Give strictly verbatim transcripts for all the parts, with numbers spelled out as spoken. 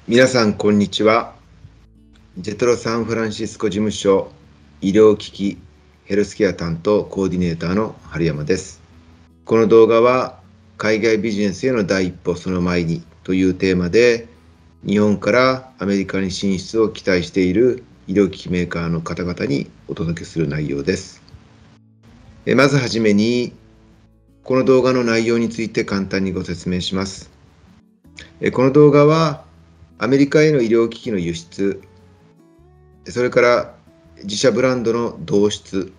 皆さんこんにちは。ジェトロサンフランシスコ事務所医療機器ヘルスケア担当コーディネーターの春山です。この動画は海外ビジネスへの第一歩その前にというテーマで、日本からアメリカに進出を期待している医療機器メーカーの方々にお届けする内容です。まずはじめにこの動画の内容について簡単にご説明します。この動画はアメリカへの医療機器の輸出、それから自社ブランドの導出、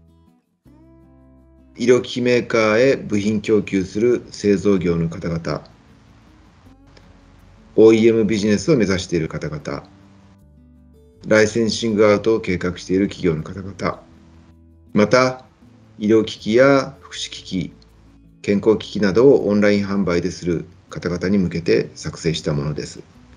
医療機器メーカーへ部品供給する製造業の方々、オーイーエム ビジネスを目指している方々、ライセンシングアウトを計画している企業の方々、また医療機器や福祉機器、健康機器などをオンライン販売でする方々に向けて作成したものです。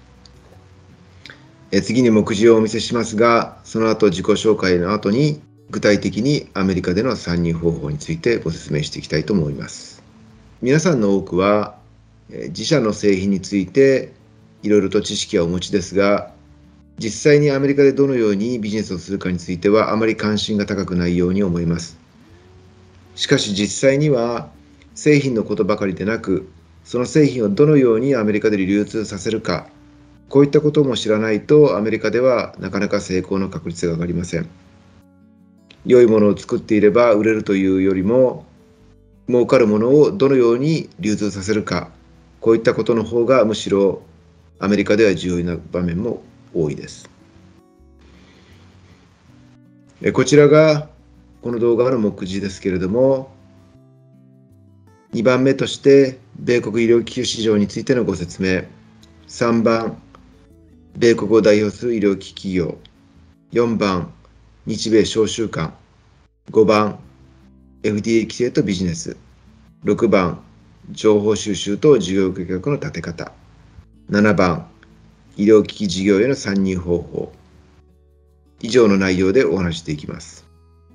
え次に目次をお見せしますが、その後自己紹介の後に具体的にアメリカでの参入方法についてご説明していきたいと思います。皆さんの多くは自社の製品についていろいろと知識はお持ちですが、実際にアメリカでどのようにビジネスをするかについてはあまり関心が高くないように思います。しかし実際には製品のことばかりでなく、その製品をどのようにアメリカで流通させるか、こういったことも知らないとアメリカではなかなか成功の確率が上がりません。良いものを作っていれば売れるというよりも、儲かるものをどのように流通させるか、こういったことの方がむしろアメリカでは重要な場面も多いです。こちらがこの動画の目次ですけれども、にばんめとして米国医療機器市場についてのご説明、さんばん米国を代表する医療機器企業、よんばん日米商習慣、ごばん エフディーエー 規制とビジネス、ろくばん情報収集と事業計画の立て方、ななばん医療機器事業への参入方法、以上の内容でお話していきます。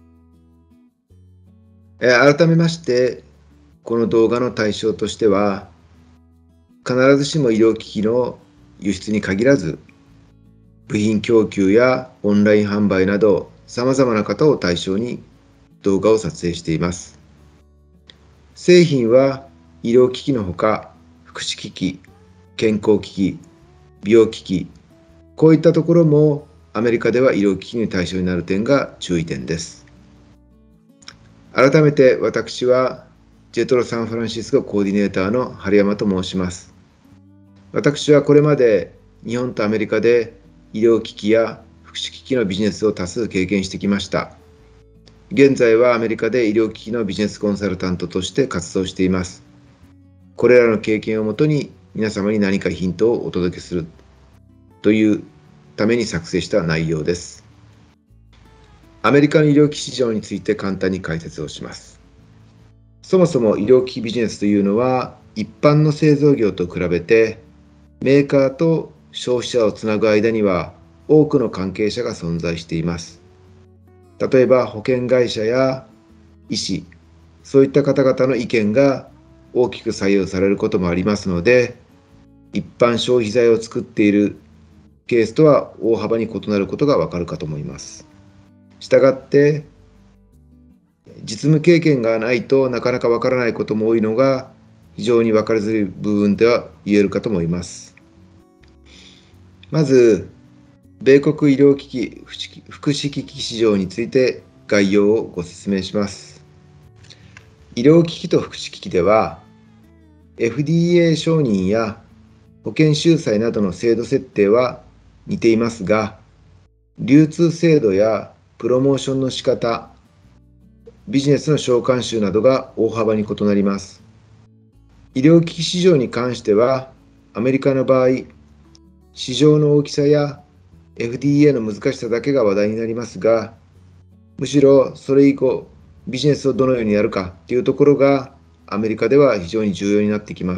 改めましてこの動画の対象としては、必ずしも医療機器の輸出に限らず、部品供給やオンライン販売などさまざまな方を対象に動画を撮影しています。製品は医療機器のほか、福祉機器、健康機器、美容機器、こういったところもアメリカでは医療機器に対象になる点が注意点です。改めて私はジェトロサンフランシスココーディネーターの春山と申します。私はこれまで日本とアメリカで医療機器や福祉機器のビジネスを多数経験してきました。現在はアメリカで医療機器のビジネスコンサルタントとして活動しています。これらの経験をもとに皆様に何かヒントをお届けするというために作成した内容です。アメリカの医療機器市場について簡単に解説をします。そもそも医療機器ビジネスというのは一般の製造業と比べてメーカーと消費者をつなぐ間には多くの関係者が存在しています。例えば保険会社や医師、そういった方々の意見が大きく左右されることもありますので、一般消費財を作っているケースとは大幅に異なることがわかるかと思います。したがって実務経験がないとなかなかわからないことも多いのが非常に分かりづらい部分では言えるかと思います。まず、米国医療機器福祉機器市場について概要をご説明します。医療機器と福祉機器では エフディーエー 承認や保険収載などの制度設定は似ていますが、流通制度やプロモーションの仕方、ビジネスの商慣習などが大幅に異なります。医療機器市場に関しては、アメリカの場合、市場の大きさや エフディーエー の難しさだけが話題になりますが、むしろそれ以降、ビジネスをどのようにやるかというところがアメリカでは非常に重要になってきます。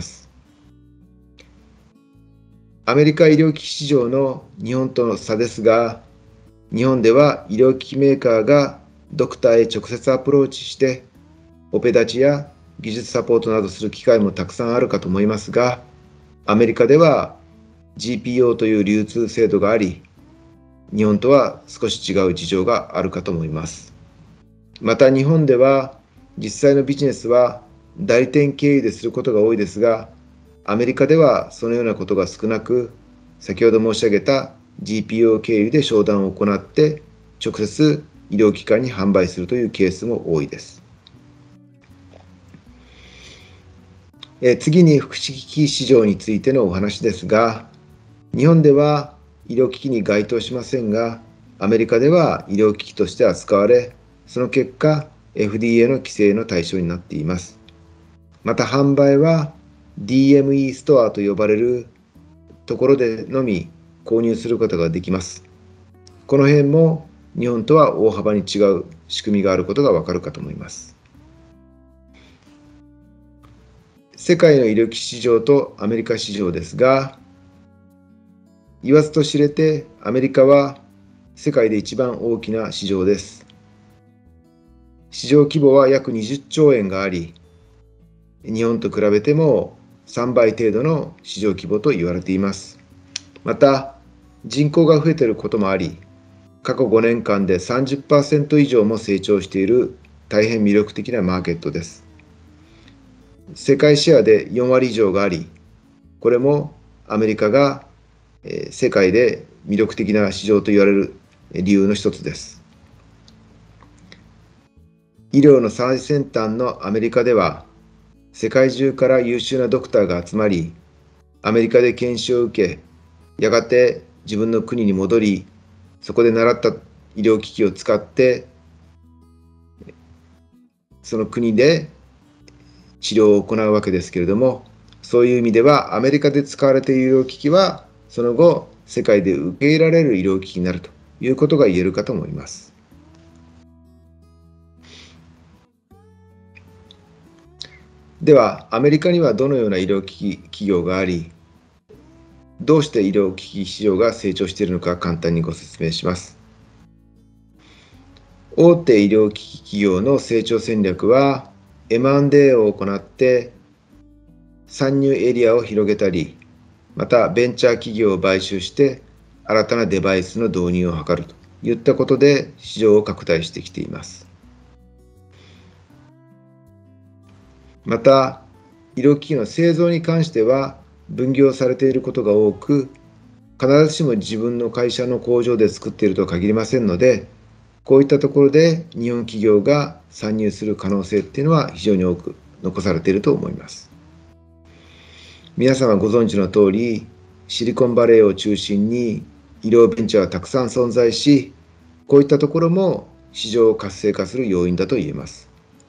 アメリカ医療機器市場の日本との差ですが、日本では医療機器メーカーがドクターへ直接アプローチして、オペ立ちや技術サポートなどする機会もたくさんあるかと思いますが、アメリカではジーピーオー という流通制度があり、日本とは少し違う事情があるかと思います。また日本では実際のビジネスは代理店経由ですることが多いですが、アメリカではそのようなことが少なく、先ほど申し上げた ジーピーオー 経由で商談を行って直接医療機関に販売するというケースも多いです。え次に福祉機器市場についてのお話ですが、日本では医療機器に該当しませんが、アメリカでは医療機器として扱われ、その結果 エフディーエー の規制の対象になっています。また販売は ディーエムイー ストアと呼ばれるところでのみ購入することができます。この辺も日本とは大幅に違う仕組みがあることがわかるかと思います。世界の医療機器市場とアメリカ市場ですが、言わずと知れてアメリカは世界で一番大きな市場です。市場規模は約にじゅっちょうえんがあり、日本と比べてもさんばい程度の市場規模と言われています。また、人口が増えていることもあり、過去ごねんかんで さんじゅっパーセント 以上も成長している大変魅力的なマーケットです。世界シェアでよんわり以上があり、これもアメリカが世界で魅力的な市場と言われる理由の一つです。医療の最先端のアメリカでは、世界中から優秀なドクターが集まり、アメリカで研修を受け、やがて自分の国に戻り、そこで習った医療機器を使って、その国で治療を行うわけですけれども、そういう意味ではアメリカで使われている医療機器は、その後、世界で受け入れられる医療機器になるということが言えるかと思います。では、アメリカにはどのような医療機器企業があり、どうして医療機器市場が成長しているのか簡単にご説明します。大手医療機器企業の成長戦略は、エムアンドエー を行って参入エリアを広げたり、またベンチャー企業を買収して新たなデバイスの導入を図るといったことで市場を拡大してきています。また、医療機器の製造に関しては分業されていることが多く、必ずしも自分の会社の工場で作っているとは限りませんので、こういったところで日本企業が参入する可能性っていうのは非常に多く残されていると思います。皆様ご存知の通り、シリコンバレーを中心に医療ベンチャーはたくさん存在し、こういったところも市場を活性化する要因だと言えます。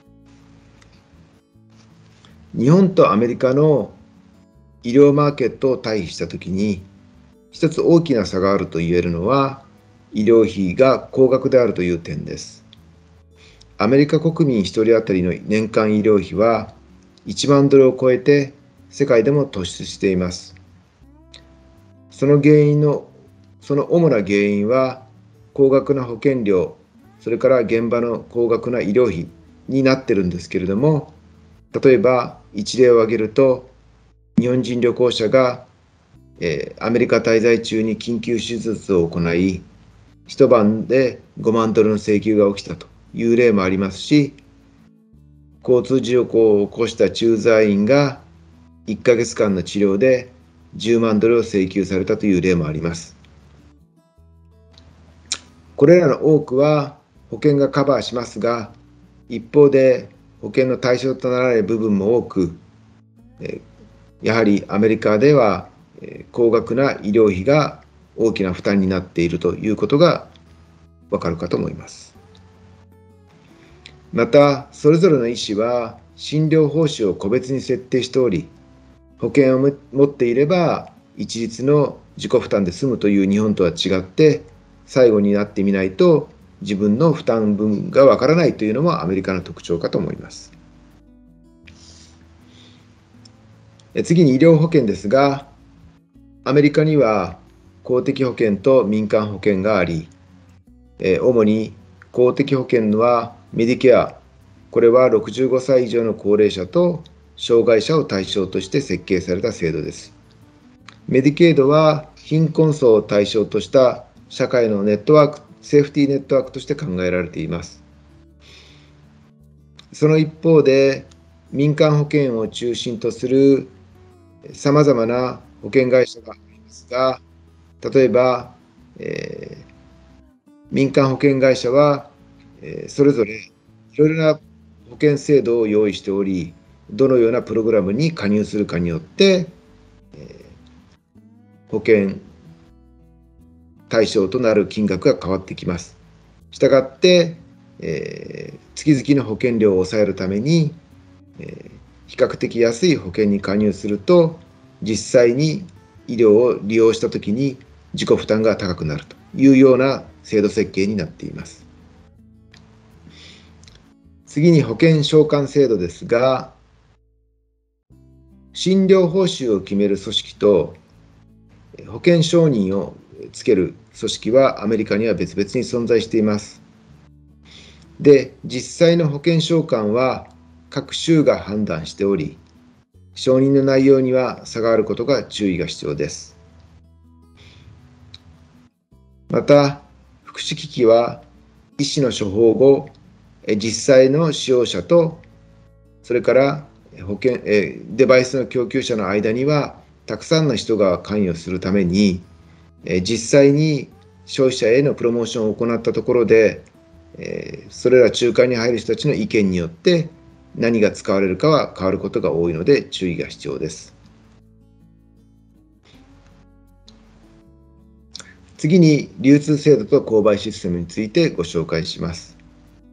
日本とアメリカの医療マーケットを対比したときに、一つ大きな差があると言えるのは、医療費が高額であるという点です。アメリカ国民一人当たりの年間医療費はいちまんドルを超えて世界でも突出しています。その原因の、その主な原因は高額な保険料、それから現場の高額な医療費になってるんですけれども、例えば一例を挙げると、日本人旅行者が、えー、アメリカ滞在中に緊急手術を行い、一晩でごまんドルの請求が起きたという例もありますし、交通事故を起こした駐在員がいっかげつかんの治療でじゅうまんドルを請求されたという例もあります。これらの多くは保険がカバーしますが、一方で保険の対象とならない部分も多く、やはりアメリカでは高額な医療費が大きな負担になっているということがわかるかと思います。また、それぞれの医師は診療報酬を個別に設定しており、保険を持っていれば一律の自己負担で済むという日本とは違って、最後になってみないと自分の負担分がわからないというのもアメリカの特徴かと思います。次に医療保険ですが、アメリカには公的保険と民間保険があり、主に公的保険はメディケア、これはろくじゅうごさい以上の高齢者と障害者を対象として設計された制度です。 メディケイドは貧困層を対象とした社会のネットワーク、セーフティーネットワークとして考えられています。その一方で、民間保険を中心とするさまざまな保険会社がありますが、例えば、えー、民間保険会社は、えー、それぞれいろいろな保険制度を用意しており、どのようなプログラムに加入するかによって、えー、保険対象となる金額が変わってきます。したがって、えー、月々の保険料を抑えるために、えー、比較的安い保険に加入すると、実際に医療を利用したときに自己負担が高くなるというような制度設計になっています。次に保険償還制度ですが、診療報酬を決める組織と保険承認をつける組織はアメリカには別々に存在しています。で、実際の保険償還は各州が判断しており、承認の内容には差があることが注意が必要です。また、福祉機器は医師の処方後、実際の使用者と、それから保険デバイスの供給者の間にはたくさんの人が関与するために、実際に消費者へのプロモーションを行ったところで、それら仲介に入る人たちの意見によって何が使われるかは変わることが多いので注意が必要です。次に流通制度と購買システムについてご紹介します。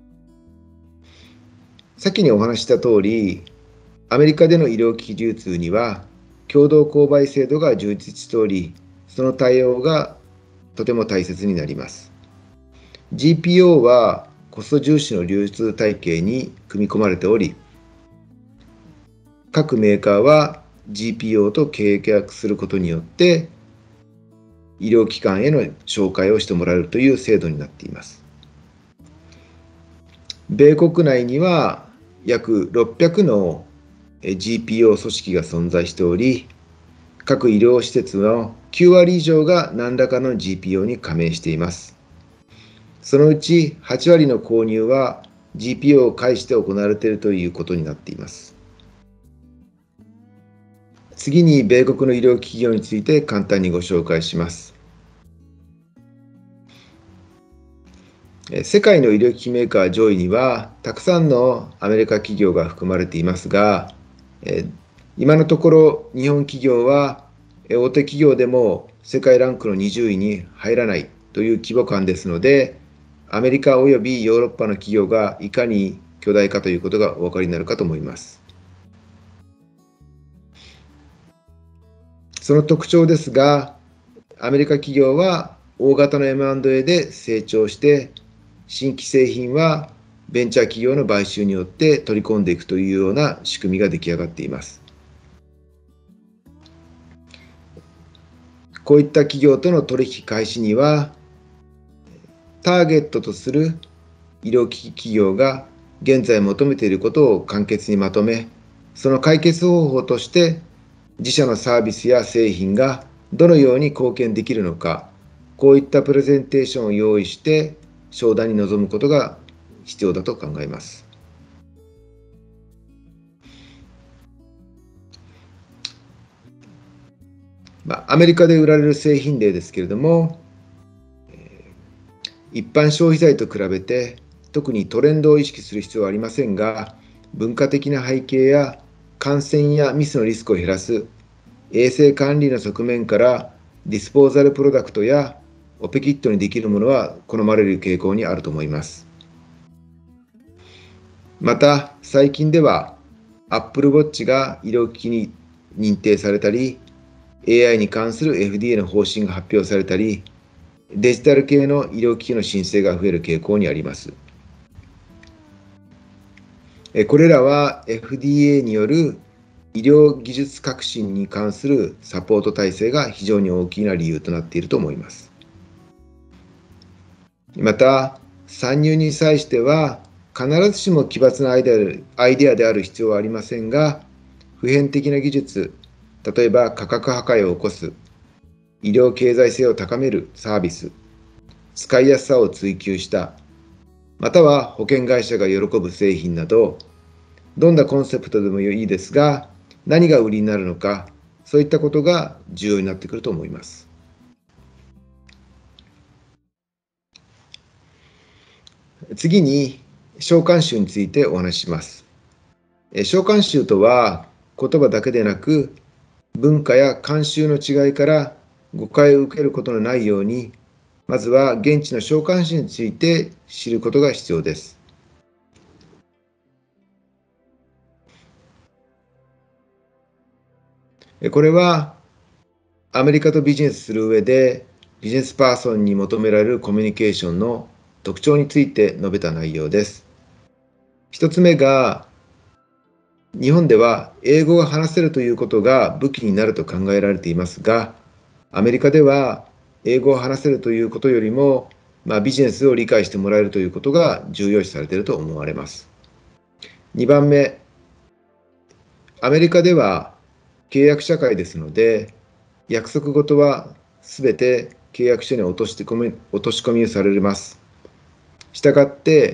先にお話しした通り、アメリカでの医療機器流通には共同購買制度が充実しており、その対応がとても大切になります。ジーピーオー はコスト重視の流通体系に組み込まれており、各メーカーは ジーピーオー と契約することによって医療機関への紹介をしてもらえるという制度になっています。米国内には約ろっぴゃくの ジーピーオー 組織が存在しており、各医療施設のきゅうわり以上が何らかの ジーピーオー に加盟しています。そのうちはちわりの購入は ジーピーオー を介して行われているということになっています。次に米国の医療企業について簡単にご紹介します。世界の医療機器メーカー上位にはたくさんのアメリカ企業が含まれていますが、今のところ日本企業は大手企業でも世界ランクのにじゅういに入らないという規模感ですので、アメリカおよびヨーロッパの企業がいかに巨大かということがお分かりになるかと思います。その特徴ですが、アメリカ企業は大型の エムアンドエー で成長して、新規製品はベンチャー企業の買収によって取り込んでいくというような仕組みが出来上がっています。こういった企業との取引開始には、ターゲットとする医療機器企業が現在求めていることを簡潔にまとめ、その解決方法として自社のサービスや製品がどのように貢献できるのか、こういったプレゼンテーションを用意して商談に臨むことが必要だと考えます。まあ、アメリカで売られる製品例ですけれども、一般消費財と比べて特にトレンドを意識する必要はありませんが、文化的な背景や感染やミスのリスクを減らす衛生管理の側面からディスポーザルプロダクトやオペキットにできるものは好まれる傾向にあると思います。また最近では Apple Watch が医療機器に認定されたり、 エーアイ に関する エフディーエー の方針が発表されたり、デジタル系の医療機器の申請が増える傾向にあります。これらは エフディーエー による医療技術革新に関するサポート体制が非常に大きな理由となっていると思います。また、参入に際しては必ずしも奇抜なアイデアである必要はありませんが、普遍的な技術、 例えば価格破壊を起こす、医療経済性を高めるサービス、使いやすさを追求した、または保険会社が喜ぶ製品など、どんなコンセプトでもいいですが、何が売りになるのか、そういったことが重要になってくると思います。次に、召喚集についてお話しします。召喚集とは、言葉だけでなく、文化や慣習の違いから誤解を受けることのないように、まずは現地の召喚集について知ることが必要です。これは、アメリカとビジネスする上で、ビジネスパーソンに求められるコミュニケーションの特徴について述べた内容です。一つ目が、日本では英語が話せるということが武器になると考えられていますが、アメリカでは英語を話せるということよりも、まあ、ビジネスを理解してもらえるということが重要視されていると思われます。にばんめ、アメリカでは契約社会ですので、約束事はすべて契約書に落とし込み、落とし込みされます。したがって、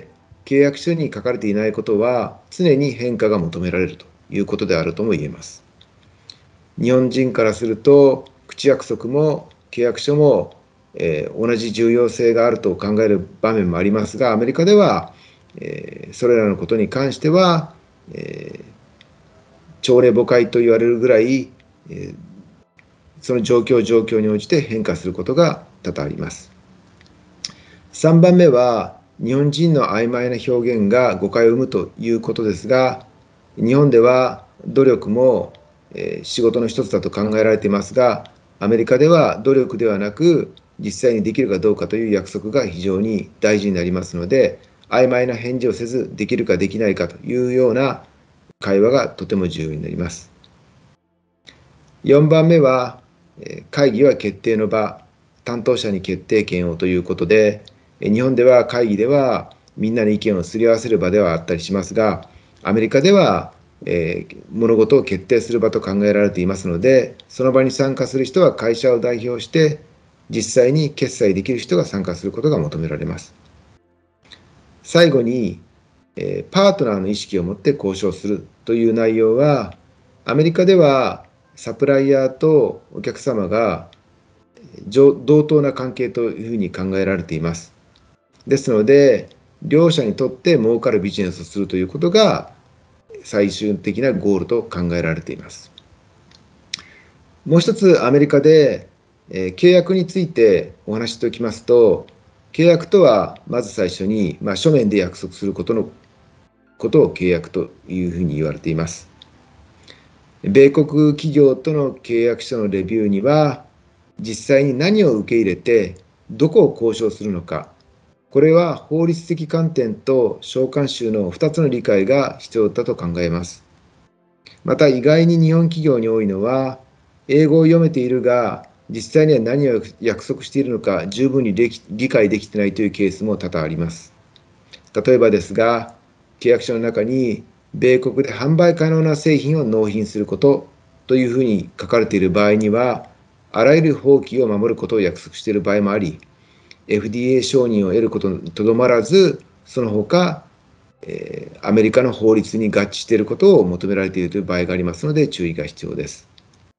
契約書に書かれていないことは常に変化が求められるということであるとも言えます。日本人からすると、口約束も契約書も、えー、同じ重要性があると考える場面もありますが、アメリカでは、えー、それらのことに関しては、えー、朝令暮改と言われるぐらい、えー、その状況状況に応じて変化することが多々あります。さんばんめは、日本人の曖昧な表現が誤解を生むということですが、日本では努力も仕事の一つだと考えられていますが、アメリカでは努力ではなく、実際にできるかどうかという約束が非常に大事になりますので、曖昧な返事をせず、できるかできないかというような会話がとても重要になります。よんばんめは、会議は決定の場、担当者に決定権をということで、日本では会議ではみんなの意見をすり合わせる場ではあったりしますが、アメリカでは、えー、物事を決定する場と考えられていますので、その場に参加する人は会社を代表して、実際に決裁できる人が参加することが求められます。最後に、えー、パートナーの意識を持って交渉するという内容は、アメリカではサプライヤーとお客様が同等な関係というふうに考えられています。ですので、両者にとって儲かるビジネスをするということが最終的なゴールと考えられています。もう一つ、アメリカで、えー、契約についてお話ししておきますと、契約とはまず最初に、まあ、書面で約束することのことを契約というふうに言われています。米国企業との契約書のレビューには、実際に何を受け入れて、どこを交渉するのか、これは法律的観点と召喚集のふたつの理解が必要だと考えます。また意外に日本企業に多いのは、英語を読めているが、実際には何を約束しているのか十分に理解できていないというケースも多々あります。例えばですが、契約書の中に、米国で販売可能な製品を納品することというふうに書かれている場合には、あらゆる法規を守ることを約束している場合もあり、エフディーエー 承認を得ることにとどまらず、その他、えー、アメリカの法律に合致していることを求められているという場合がありますので、注意が必要です。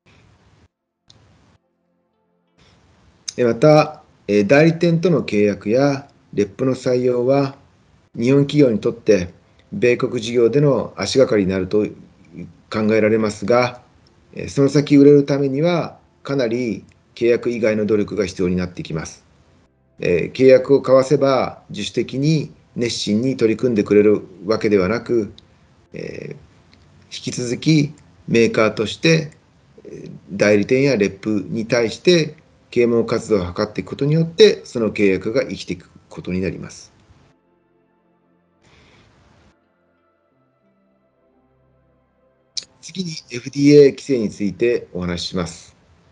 また、代理店との契約やレップの採用は、日本企業にとって米国事業での足がかりになると考えられますが、その先売れるためには、かなり契約以外の努力が必要になってきます。えー、契約を交わせば自主的に熱心に取り組んでくれるわけではなく、えー、引き続きメーカーとして代理店やレップに対して啓蒙活動を図っていくことによってその契約が生きていくことになります。次に エフディーエー 規制についてお話しします。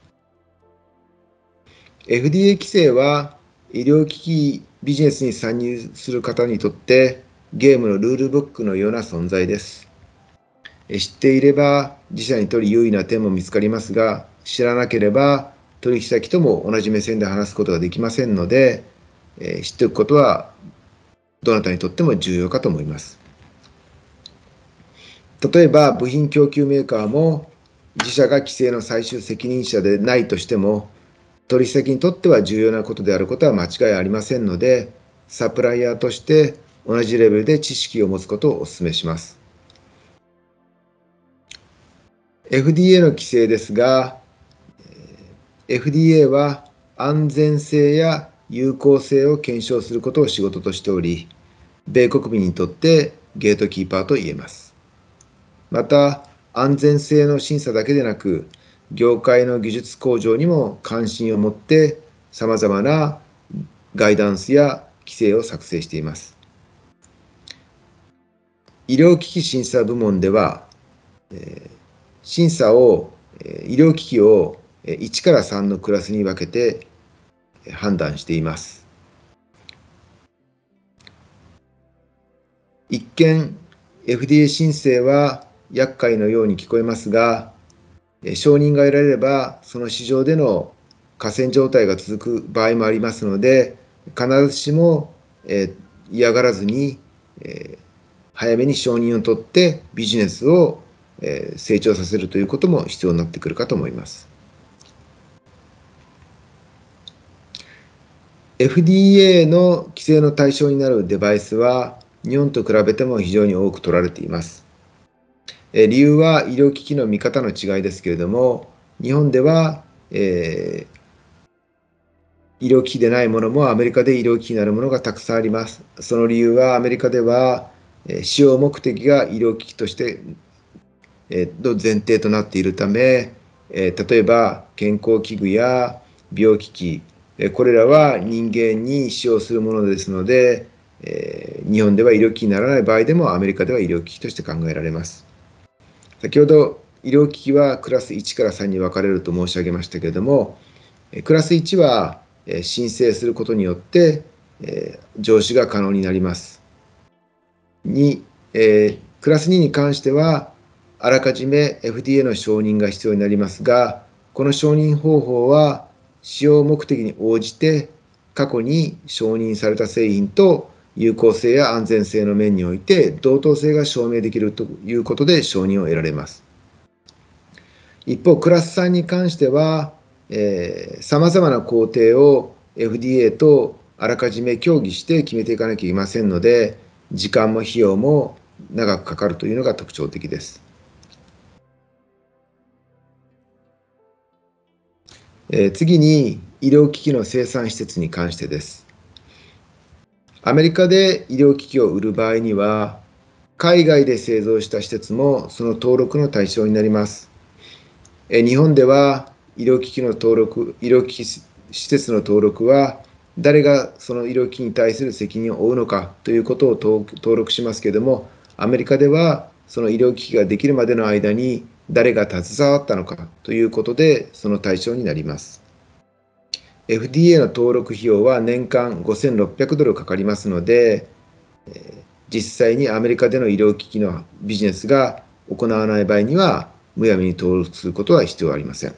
エフディーエー 規制は医療機器ビジネスに参入する方にとってゲームのルールブックのような存在です。 知っていれば自社にとり優位な点も見つかりますが、知らなければ取引先とも同じ目線で話すことができませんので、知っておくことはどなたにとっても重要かと思います。例えば部品供給メーカーも自社が規制の最終責任者でないとしても、取引先にとっては重要なことであることは間違いありませんので、サプライヤーとして同じレベルで知識を持つことをお勧めします。エフディーエー の規制ですが、エフディーエー は安全性や有効性を検証することを仕事としており、米国民にとってゲートキーパーと言えます。また、安全性の審査だけでなく、業界の技術向上にも関心を持って、さまざまなガイダンスや規制を作成しています。医療機器審査部門では、審査を、医療機器をいちからさんのクラスに分けて判断しています。一見、エフディーエー 申請は厄介のように聞こえますが、承認が得られれば、その市場での寡占状態が続く場合もありますので、必ずしも、えー、嫌がらずに、えー、早めに承認を取ってビジネスを、えー、成長させるということも必要になってくるかと思います。エフディーエー の規制の対象になるデバイスは、日本と比べても非常に多く取られています。理由は医療機器の見方の違いですけれども、日本では、えー、医療機器でないものもアメリカで医療機器になるものがたくさんあります。その理由はアメリカでは、えー、使用目的が医療機器として、えー、の前提となっているため、えー、例えば健康器具や美容機器、えー、これらは人間に使用するものですので、えー、日本では医療機器にならない場合でもアメリカでは医療機器として考えられます。先ほど医療機器はクラスいちからさんに分かれると申し上げましたけれども、クラスいちは申請することによって上市が可能になります。に、クラスにに関してはあらかじめ エフディーエー の承認が必要になりますが、この承認方法は使用目的に応じて過去に承認された製品と有効性や安全性の面において同等性が証明できるということで承認を得られます。一方、クラスさんに関しては、さまざまな工程を エフディーエー とあらかじめ協議して決めていかなきゃいけませんので、時間も費用も長くかかるというのが特徴的です。えー、次に、医療機器の生産施設に関してです。アメリカで医療機器を売る場合には、海外で製造した施設もその登録の対象になります。えー、日本では医療機器の登録、医療機器施設の登録は、誰がその医療機器に対する責任を負うのかということを登録しますけれども、アメリカではその医療機器ができるまでの間に誰が携わったのかということでその対象になります。エフディーエー の登録費用は年間ごせんろっぴゃくドルかかりますので、実際にアメリカでの医療機器のビジネスが行わない場合には、むやみに登録することは必要ありません。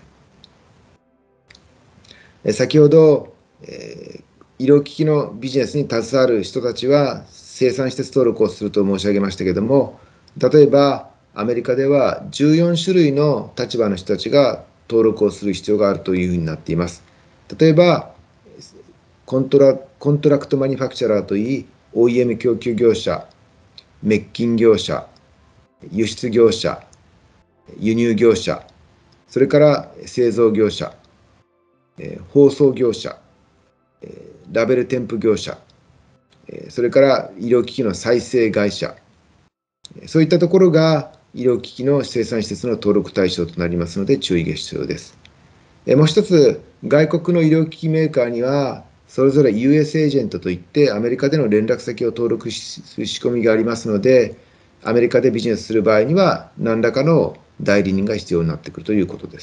先ほど、医療機器のビジネスに携わる人たちは生産施設登録をすると申し上げましたけれども、例えばアメリカではじゅうよんしゅるいの立場の人たちが登録をする必要があるというふうになっています。例えばコントラ、コントラクトマニファクチャラーといい、オーイーエム 供給業者、滅菌業者、輸出業者、輸入業者、それから製造業者、包装業者、ラベル添付業者、それから医療機器の再生会社、そういったところが医療機器の生産施設の登録対象となりますので注意が必要です。もう一つ、外国の医療機器メーカーには、それぞれ ユーエス エージェントといって、アメリカでの連絡先を登録する仕組みがありますので、アメリカでビジネスする場合には、何らかの代理人が必要になってくるということです。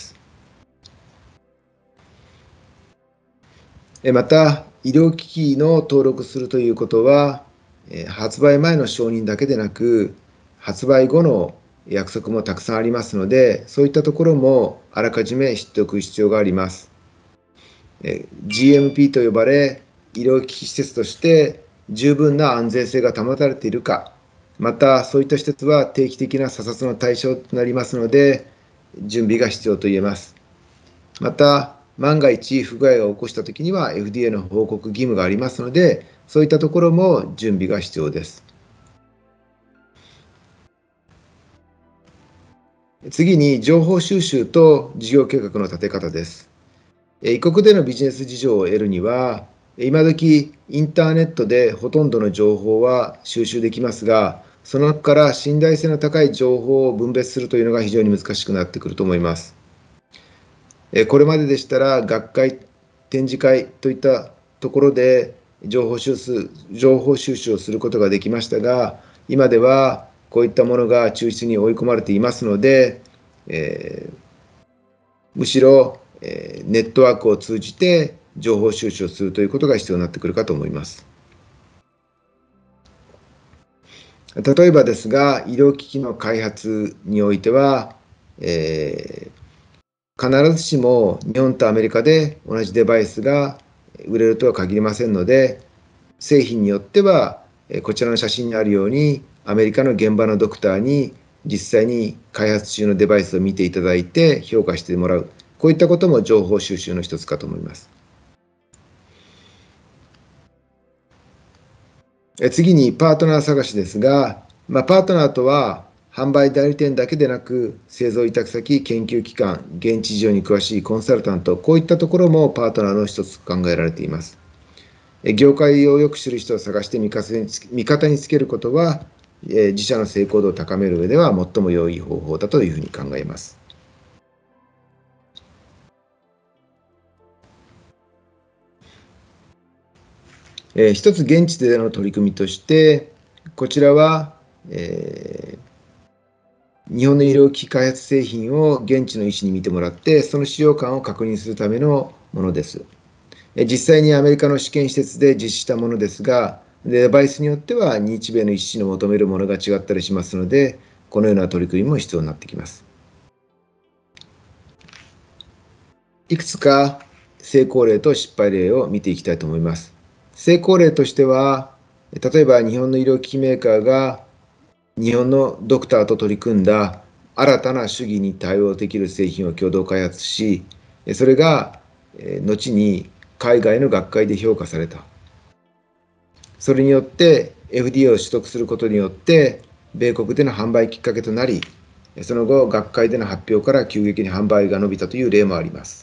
また、医療機器の登録するということは、発売前の承認だけでなく、発売後の約束もたくさんありますので、そういったところもあらかじめ知っておく必要があります。ジーエムピー と呼ばれ、医療機器施設として十分な安全性が保たれているか、またそういった施設は定期的な査察の対象となりますので、準備が必要と言えます。また、万が一不具合を起こしたときには エフディーエー の報告義務がありますので、そういったところも準備が必要です。次に、情報収集と事業計画の立て方です。異国でのビジネス事情を得るには、今時インターネットでほとんどの情報は収集できますが、その中から信頼性の高い情報を分別するというのが非常に難しくなってくると思います。これまででしたら、学会、展示会といったところで情報収集、情報収集をすることができましたが、今ではこういったものが抽出に追い込まれていますので、えー、むしろ、えー、ネットワークを通じて情報収集をするということが必要になってくるかと思います。例えばですが、医療機器の開発においては、えー必ずしも日本とアメリカで同じデバイスが売れるとは限りませんので、製品によってはこちらの写真にあるようにアメリカの現場のドクターに実際に開発中のデバイスを見ていただいて評価してもらう、こういったことも情報収集の一つかと思います。次にパートナー探しですが、まあ、パートナーとは販売代理店だけでなく、製造委託先、研究機関、現地事情に詳しいコンサルタント、こういったところもパートナーの一つ考えられています。業界をよく知る人を探して味方につけることは、自社の成功度を高める上では最も良い方法だというふうに考えます。えー、一つ現地での取り組みとして、こちらは、えー日本の医療機器開発製品を現地の医師に見てもらって、その使用感を確認するためのものです。実際にアメリカの試験施設で実施したものですが、デバイスによっては日米の医師の求めるものが違ったりしますので、このような取り組みも必要になってきます。いくつか成功例と失敗例を見ていきたいと思います。成功例としては、例えば日本の医療機器メーカーが日本のドクターと取り組んだ新たな主義に対応できる製品を共同開発し、それが後に海外の学会で評価された。それによって エフディーエー を取得することによって、米国での販売きっかけとなり、その後、学会での発表から急激に販売が伸びたという例もあります。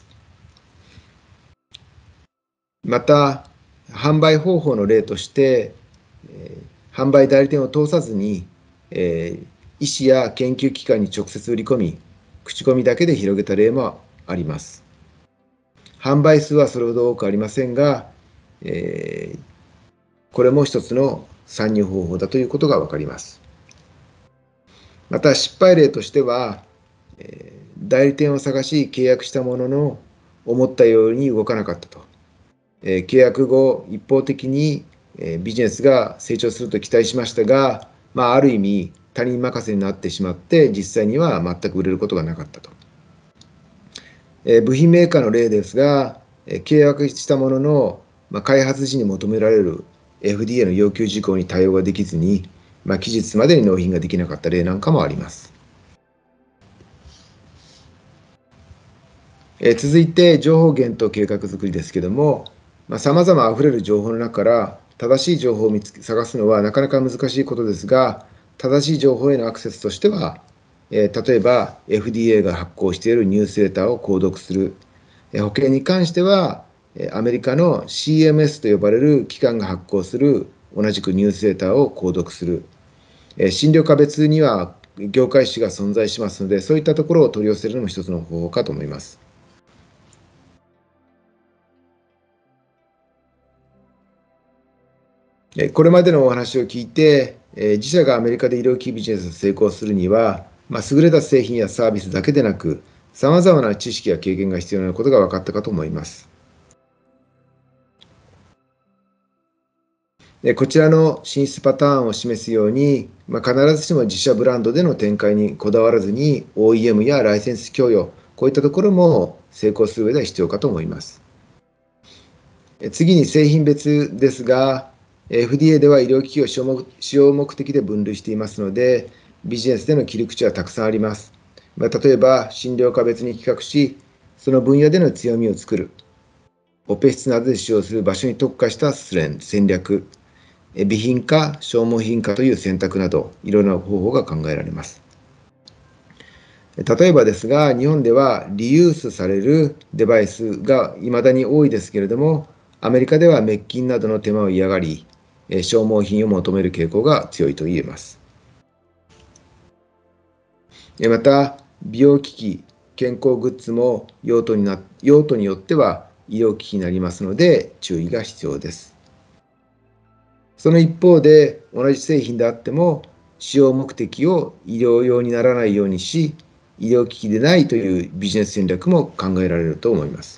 また、販売方法の例として、販売代理店を通さずに、えー、医師や研究機関に直接売り込み、口コミだけで広げた例もあります。販売数はそれほど多くありませんが、えー、これも一つの参入方法だということが分かります。また失敗例としては、えー、代理店を探し契約したものの思ったように動かなかったと。えー、契約後、一方的に、えー、ビジネスが成長すると期待しましたが、まあ、ある意味他人任せになってしまって、実際には全く売れることがなかったと。えー、部品メーカーの例ですが、えー、契約したものの、まあ、開発時に求められる エフディーエー の要求事項に対応ができずに、まあ、期日までに納品ができなかった例なんかもあります。えー、続いて情報源と計画作りですけども、さまざまあふれる情報の中から正しい情報を見つけ探すのはなかなか難しいことですが、正しい情報へのアクセスとしては、えー、例えば エフディーエー が発行しているニュースレターを購読する、えー、保険に関してはアメリカの シーエムエス と呼ばれる機関が発行する同じくニュースレターを購読する、えー、診療科別には業界誌が存在しますので、そういったところを取り寄せるのも一つの方法かと思います。これまでのお話を聞いて、自社がアメリカで医療機器ビジネスを成功するには、まあ、優れた製品やサービスだけでなく、さまざまな知識や経験が必要なことが分かったかと思います。 でこちらの進出パターンを示すように、まあ、必ずしも自社ブランドでの展開にこだわらずに オーイーエム やライセンス供与、こういったところも成功する上では必要かと思います。次に製品別ですが、エフディーエー では医療機器を使用目的で分類していますので、ビジネスでの切り口はたくさんあります。まあ、例えば、診療科別に企画し、その分野での強みを作る、オペ室などで使用する場所に特化した戦略、備品か消耗品かという選択など、いろいろな方法が考えられます。例えばですが、日本ではリユースされるデバイスが未だに多いですけれども、アメリカでは滅菌などの手間を嫌がり、消耗品を求める傾向が強いと言えます。また、美容機器、健康グッズも用途にな、用途によっては医療機器になりますので、注意が必要です。その一方で、同じ製品であっても、使用目的を医療用にならないようにし、医療機器でないというビジネス戦略も考えられると思います。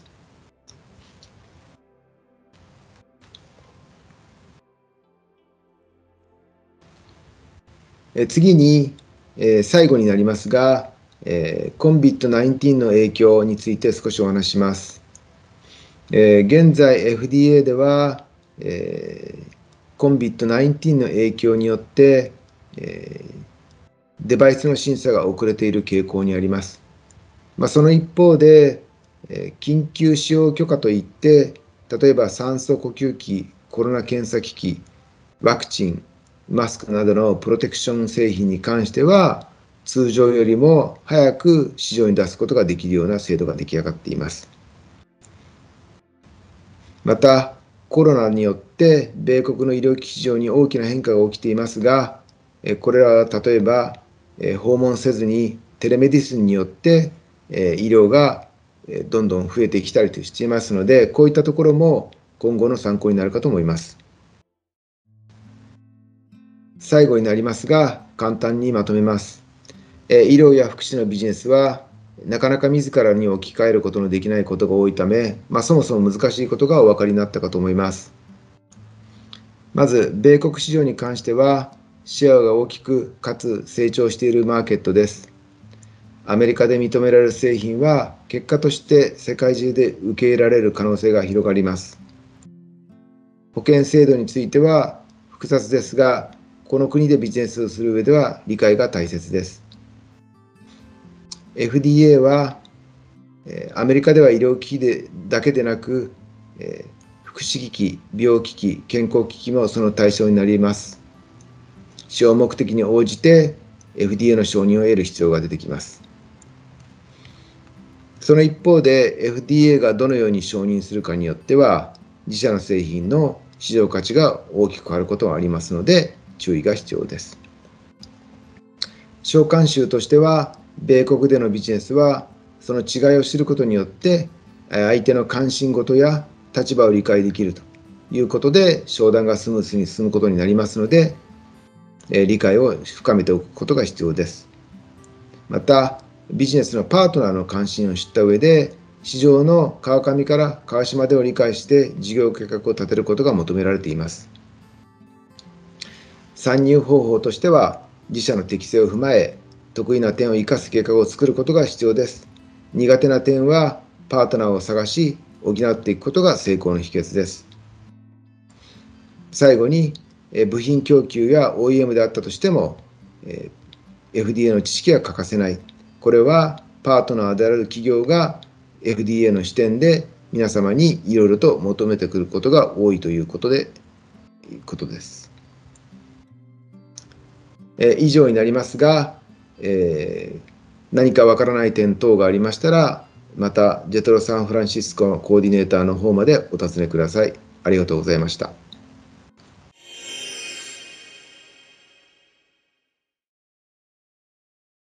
次に、最後になりますが、コンビッドナインティーン の影響について少しお話しします。現在 エフディーエー では、コンビッドナインティーン の影響によって、デバイスの審査が遅れている傾向にあります。まあ、その一方で、緊急使用許可といって、例えば酸素呼吸器、コロナ検査機器、ワクチン、マスクなどのプロテクション製品に関しては、通常よりも早く市場に出すことができるような制度が出来上がっています。また、コロナによって米国の医療機器市場に大きな変化が起きていますが、これらは例えば、訪問せずにテレメディスンによって医療がどんどん増えてきたりとしていますので、こういったところも今後の参考になるかと思います。最後になりますが、簡単にまとめます。医療や福祉のビジネスは、なかなか自らに置き換えることのできないことが多いため、まあ、そもそも難しいことがお分かりになったかと思います。まず、米国市場に関しては、シェアが大きくかつ成長しているマーケットです。アメリカで認められる製品は、結果として世界中で受け入れられる可能性が広がります。保険制度については複雑ですが、この国でビジネスをする上では理解が大切です。エフディーエー は、アメリカでは医療機器でだけでなく、福祉機器、美容機器、健康機器もその対象になります。使用目的に応じて エフディーエー の承認を得る必要が出てきます。その一方で エフディーエー がどのように承認するかによっては、自社の製品の市場価値が大きく変わることがありますので、注意が必要です。小慣習としては、米国でのビジネスは、その違いを知ることによって、相手の関心事や立場を理解できるということで、商談がスムーズに進むことになりますので、理解を深めておくことが必要です。また、ビジネスのパートナーの関心を知った上で、市場の川上から川下までを理解して事業計画を立てることが求められています。参入方法としては、自社の適性を踏まえ、得意な点を生かす計画を作ることが必要です。苦手な点はパートナーを探し、補っていくことが成功の秘訣です。最後に、部品供給や オーイーエム であったとしても、エフディーエー の知識が欠かせない。これはパートナーである企業が エフディーエー の視点で皆様にいろいろと求めてくることが多いということで、ことです。え以上になりますが、えー、何かわからない点等がありましたら、またジェトロサンフランシスコのコーディネーターの方までお尋ねください。ありがとうございました。